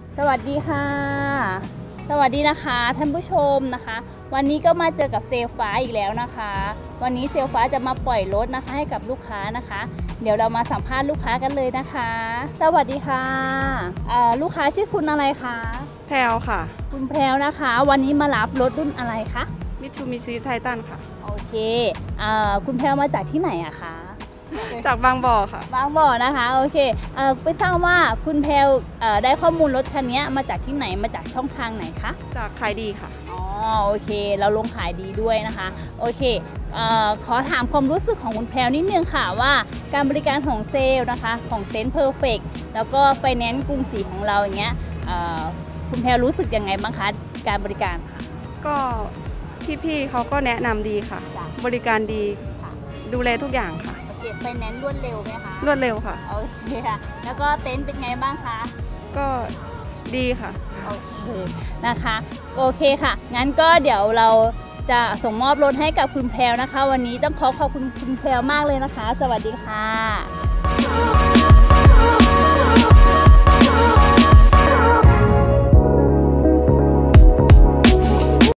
สวัสดีค่ะสวัสดีนะคะท่านผู้ชมนะคะ วันนี้ก็มาเจอกับเซลฟ้าอีกแล้วนะคะ วันนี้เซลฟ้าจะมาปล่อยรถนะคะให้กับลูกค้านะคะ เดี๋ยวเรามาสัมภาษณ์ลูกค้ากันเลยนะคะ สวัสดีค่ะลูกค้าชื่อคุณอะไรคะแพลวค่ะคุณแพลวนะคะ วันนี้มารับรถรุ่นอะไรคะมิตซูบิชิไททันค่ะโอเคคุณแพลวมาจากที่ไหนอะคะจากบางบ่อค่ะบางบ่อนะคะโอเคไปทราบว่าคุณแพลวได้ข้อมูลรถคันนี้มาจากที่ไหนมาจากช่องทางไหนคะจากขายดีค่ะอ๋อโอเคเราลงขายดีด้วยนะคะโอเคขอถามความรู้สึกของคุณแพลวนิดนึงค่ะว่าการบริการของเซลล์นะคะของเต็นท์เพอร์เฟกต์แล้วก็ไฟแนนซ์กรุงศรีของเราอย่างเงี้ยคุณแพลวรู้สึกยังไงบ้างคะการบริการค่ะก็พี่ๆเขาก็แนะนำดีค่ะบริการดีดูแลทุกอย่างค่ะไฟแนนซ์รวดเร็วไหมคะรวดเร็วค่ะโอเคค่ะแล้วก็เต็นท์เป็นไงบ้างคะก็ดีค่ะโอเคนะคะโอเคค่ะงั้นก็เดี๋ยวเราจะส่งมอบรถให้กับคุณแพลวนะคะวันนี้ต้องขอบคุณคุณแพลวมากเลยนะคะสวัสดีค่ะ